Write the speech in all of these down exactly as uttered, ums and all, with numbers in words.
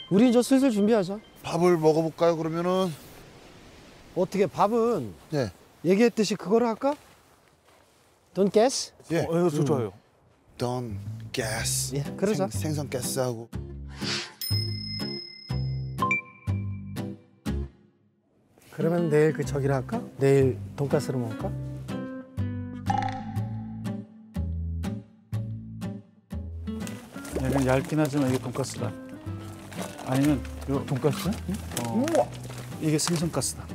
우리 이제 슬슬 준비하자. 밥을 먹어볼까요, 그러면은? 어떻게 밥은 네. 얘기했듯이 그거를 할까? Don't guess? 예. 어, 이거 좋아요. Don't gas. 예, 그러자. 생, 생선 가스하고. 그러면 내일 그 저기를 할까? 내일 돈가스를 먹을까? 얘는 얇긴 하지만 이게 돈가스다. 아니면 이거 돈가스? 어. 우와. 이게 생선가스다.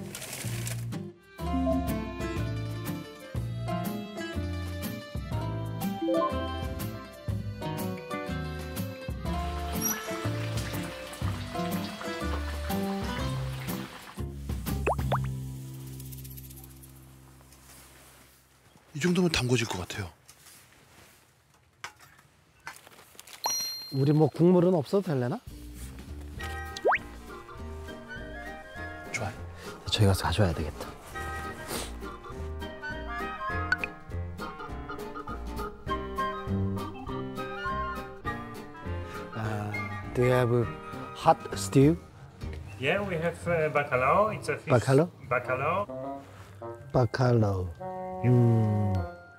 이 정도면 담궈질 것 같아요. 우리 뭐 국물은 없어도 될래나? 좋아요. 저희 가서 가져와야 되겠다. Uh, do you have a hot stew? Yeah, we have uh, bacalao. It's a fish. Bacalao? Bacalao. 바칼로. 음,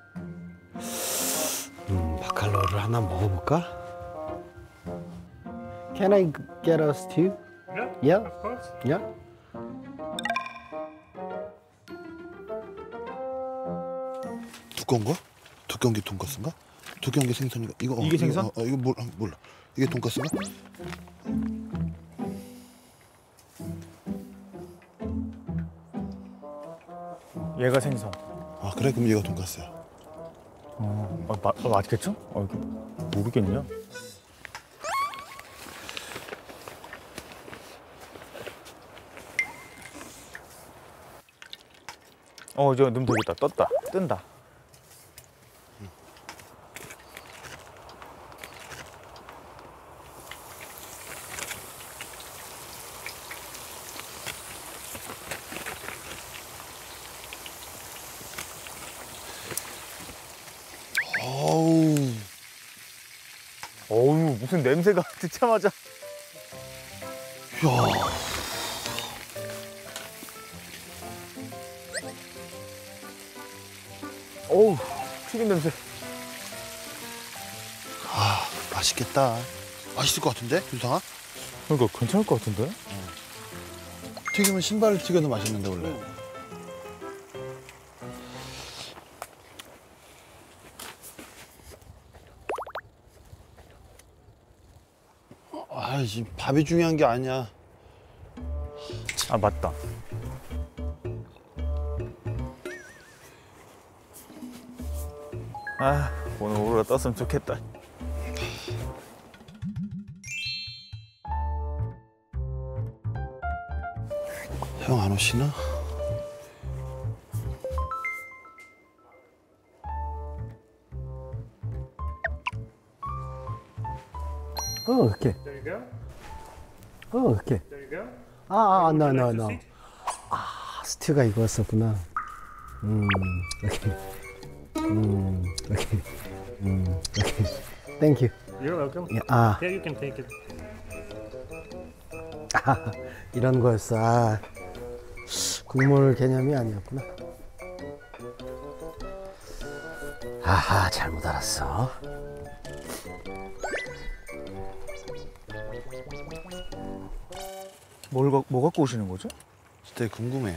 음, 바칼로를 하나 먹어볼까? Can I get a stew? Yeah. Yeah. Of course. Yeah. 두꺼운 거? 두꺼운 게 돈가스인가? 두꺼운 게 생선인가? 이거 어, 이게 이거, 생선? 어, 어, 이거 몰, 어, 몰라. 이게 돈가스인가? 얘가 생선. 아 그래? 그럼 얘가 돈가스야. 어, 아, 마, 아, 맛있겠죠? 어, 이거 모르겠냐? 어, 저 넣으면 되겠다. 떴다. 뜬다. 어우. 어우, 무슨 냄새가 듣자마자. 이야. 어우, 튀긴 냄새. 아 맛있겠다. 맛있을 것 같은데, 윤상아? 그러니까 괜찮을 것 같은데? 튀기면 신발을 튀겨도 맛있는데 원래. 아, 지금 밥이 중요한 게 아니야. 아, 맞다. 아, 오늘 오로라 떴으면 좋겠다. 형 안 오시나? 어, 오케이. There you go. 어, 오케이. There you go. 아, 아, Would no, you no, like to no. sit? 아, 스튜가 이거였었구나. 음, 오케이. 음, 오케이. 음, 오케이. Thank you. You're welcome. 야, 아, Here you can take it. 아, 이런 거였어. 아, 국물 개념이 아니었구나. 아하, 잘못 알았어. 뭘, 가- 뭐 갖고 오시는 거죠? 되게 궁금해.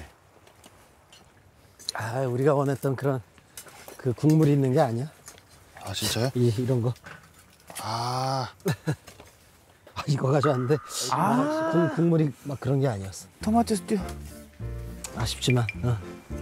아, 우리가 원했던 그런 그 국물이 있는 게 아니야. 아 진짜요? 이, 이런 거. 아 아, 이거 가져왔는데 아, 국, 국물이 막 그런 게 아니었어. 토마토 스튜. 아쉽지만. 어.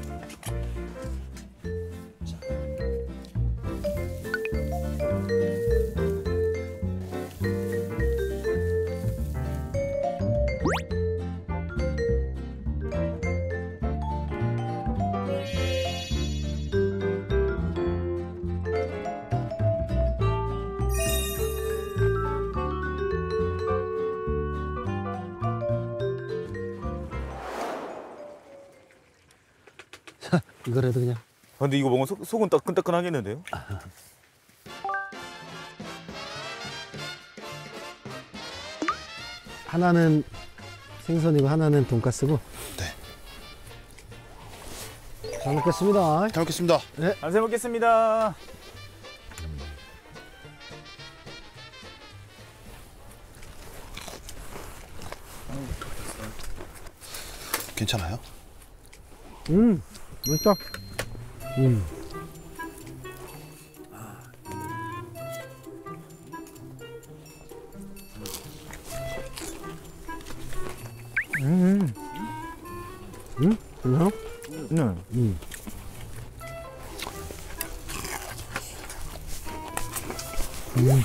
이거라도 그냥. 아, 근데 이거 먹으면 속, 속은 따끈따끈하겠는데요? 하나는 생선이고 하나는 돈가스고. 네. 잘 먹겠습니다. 잘 먹겠습니다. 잘 먹겠습니다. 괜찮아요? 음, 맛있다. 음. 음. 음? 괜찮아? 네. 음. 음.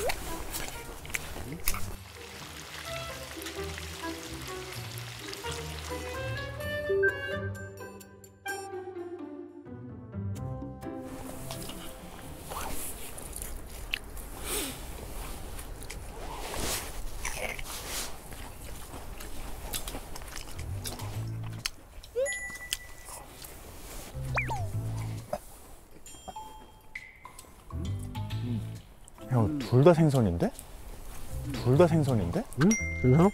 형, 둘 다 생선인데? 둘 다 생선인데? 음? 괜찮아?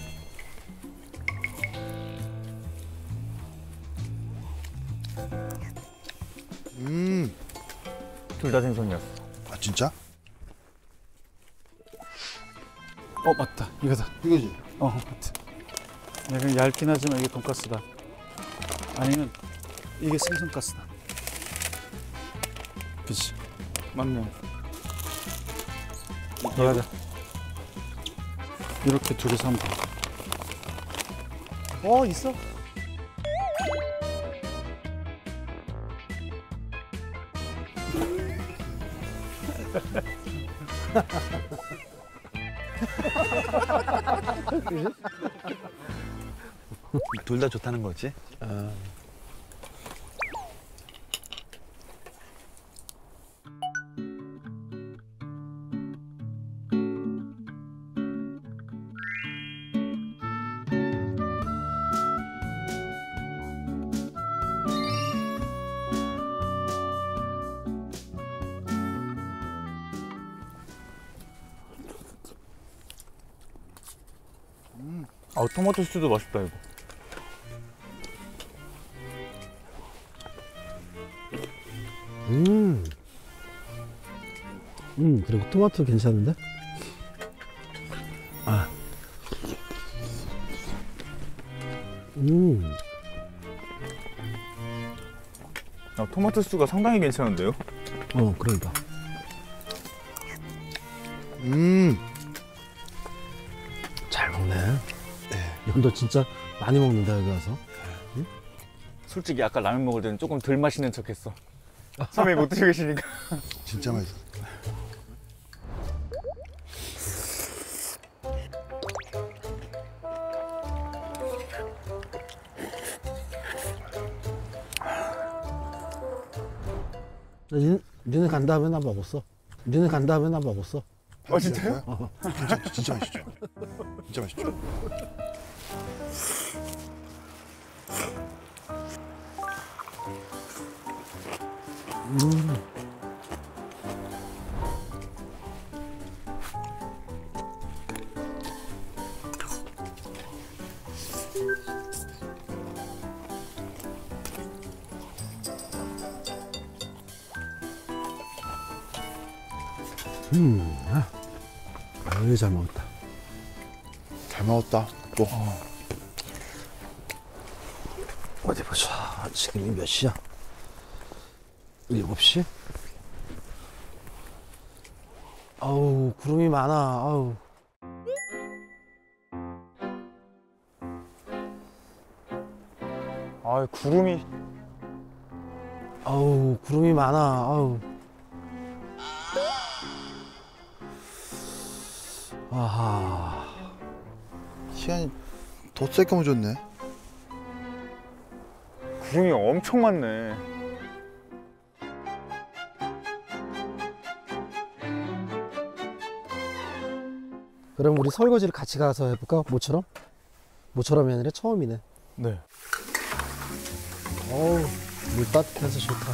음. 둘 다 생선이었어. 아 진짜? 어, 맞다. 이거다. 이거지? 어, 맞다. 약간 얇긴 하지만 이게 돈가스다. 아니면 이게 생선가스다. 그치? 맞네. 맞아. 이렇게 두 개 사면 돼. 어, 있어. 둘 다 좋다는 거지? 아. 아, 토마토 스튜도 맛있다, 이거. 음. 음, 그리고 토마토 괜찮은데? 아. 음. 아, 토마토 스튜가 상당히 괜찮은데요? 어, 그러니까. 음. 잘 먹네. 너 진짜 많이 먹는다, 여기 와서. 솔직히 아까 라면 먹을 때는 조금 덜 맛있는 척했어. 선배님 못 드시고 계시니까. 진짜 맛있어. 니, 니네 간 다음에 나 먹었어. 니네 간 다음에 나 먹었어. 어, 진짜요? 어. 진짜 진짜 맛있죠. 진짜 맛있죠. 음. 음, 아, 아유, 잘 먹었다. 잘 먹었다. 또. 어디 보자. 지금이 몇 시야? 일곱 시? 아우, 구름이 많아. 아우. 아, 구름이. 아우, 구름이 많아. 아우. 아하. 시간이 더 세게 묻었네. 구름이 엄청 많네. 그럼 우리 설거지를 같이 가서 해볼까? 모처럼? 모처럼이 아니라 처음이네. 네. 어우, 물 따뜻해서 좋다.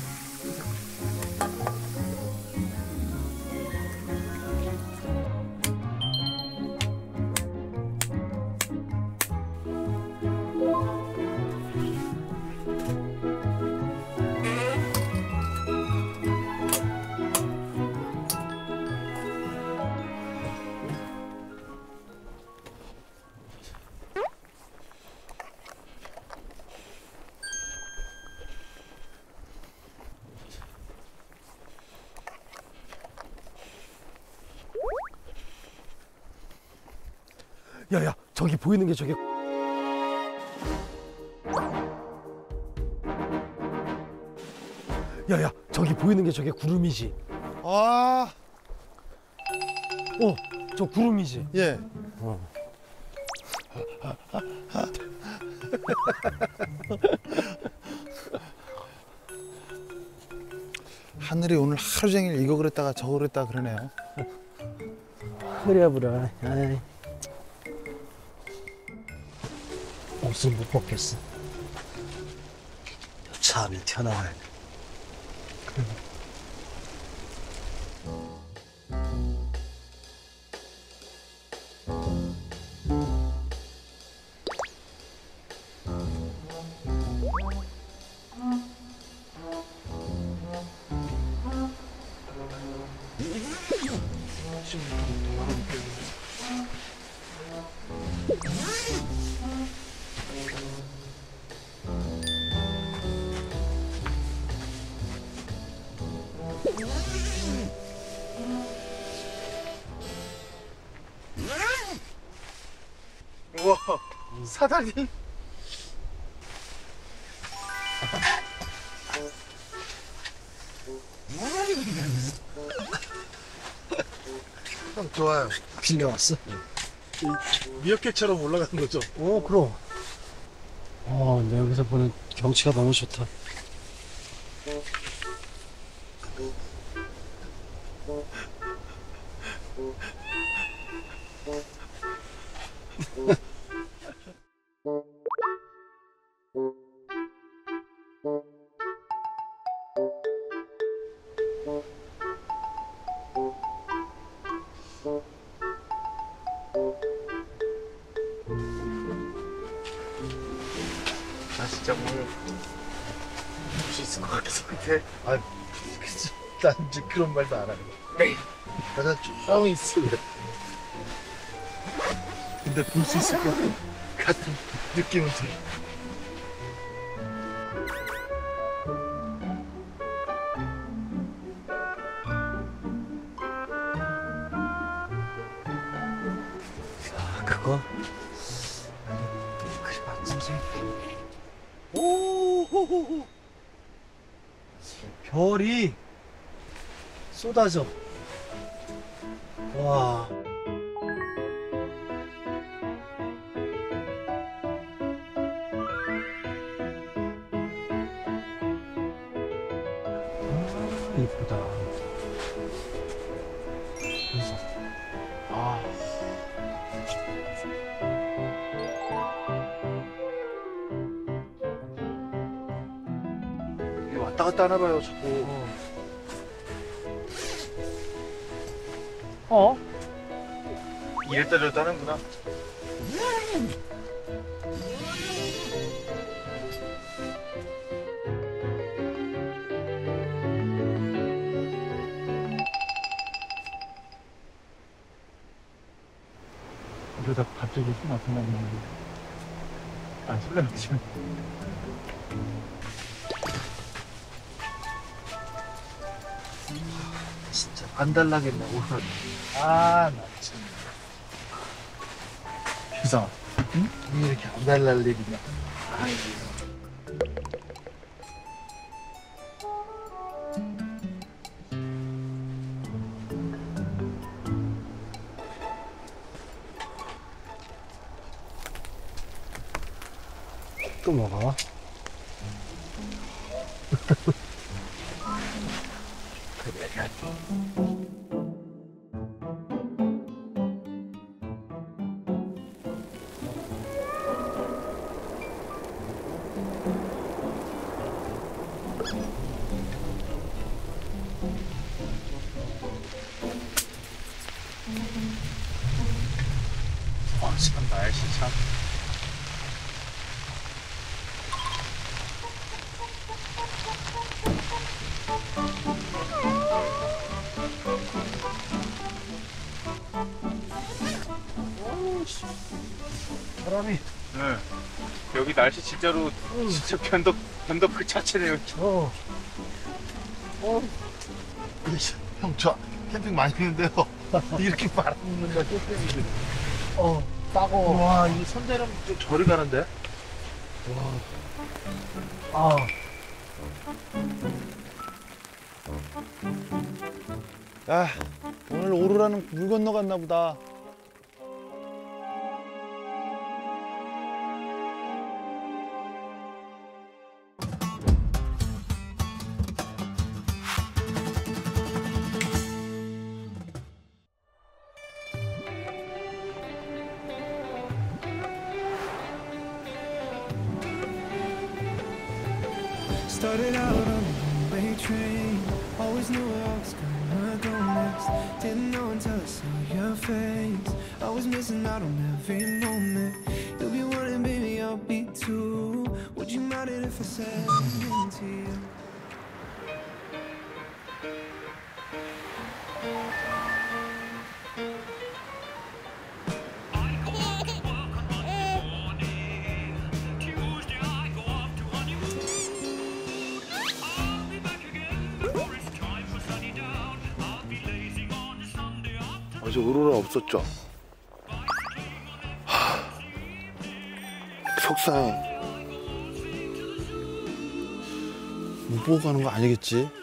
야야 저기 보이는 게 저게 야야 저기 보이는 게 저게 구름이지. 아, 어 저 구름이지. 예. 하늘이 오늘 하루 종일 이거 그랬다가 저거 그랬다가 그러네요. 흐려부려. 아이. 옷을 못 벗겠어. 차 안에 튀어나와야 돼. 우와, 사다리. 형 좋아요. 빌려왔어? 미어캣처럼 올라가는 거죠? 어 그럼. 어 근데 여기서 보는 경치가 너무 좋다. 나 진짜 오늘 볼 수 있을 것 같아서 그때 아, 그치. 난 이제 그런 말도 안 하는 거야. 나는 좀 있어. 근데 볼 수 있을 것 같은 느낌은 들어. 아 그거? 그래 맞지. 오 별이 쏟아져. 와. 이쁘다. 그래서 아. 이게 왔다 갔다 하나 봐요, 자꾸. 어? 이랬다 저랬다 하는구나. 이러다 갑자기 또 나타나면 안 설레지. 진짜 안 달라겠네, 오늘. 아, 나 참. 유상아, 응? 이렇게 안 달랄 일이냐. 또 먹어. 아, 참 날씨 참. 사람이 네. 여기 날씨 진짜로 진짜 변덕 변덕 그 자체네요. 어. 어. 형, 저 캠핑 많이 했는데요. 이렇게 바람 있는 거 캠핑인데. 어. 따가워. 와, 이 선대는 좀 저리 가는데? 와. 아. 야, 오늘 오로라는 물 건너갔나 보다. Started out on a one-way train. Always knew where I was gonna go next. Didn't know until I saw your face. I was missing out on every moment. You'll be one and baby, I'll be two. Would you mind it if I said anything to you? 어제 오로라 없었죠? 하... 속상해. 못 보고 가는 거 아니겠지?